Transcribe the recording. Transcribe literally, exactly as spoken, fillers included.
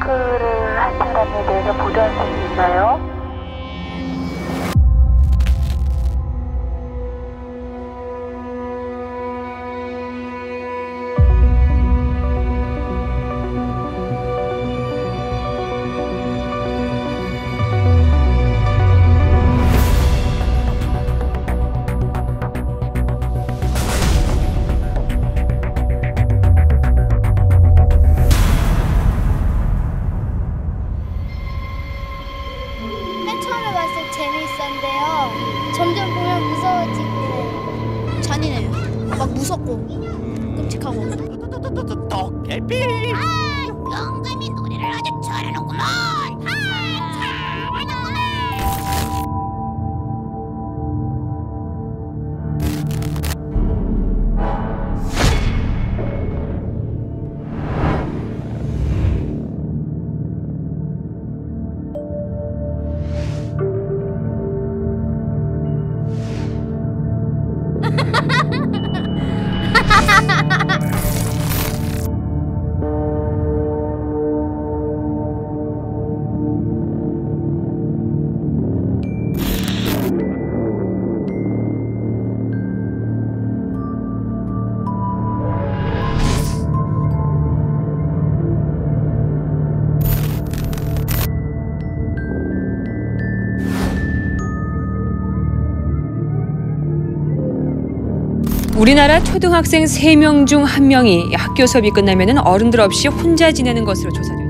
마스크를 한 사람에 대해서 보도한 적이 있나요? 처음에 봤을 때 재미있었는데요. 점점 보면 무서워지고 잔인해요. 막 무섭고 끔찍하고. 도깨비. 아, 영감이 노래를 아주 잘하는구먼. 아, 잘하는구먼. 우리나라 초등학생 세 명 중 한 명이 학교 수업이 끝나면 어른들 없이 혼자 지내는 것으로 조사됐습니다.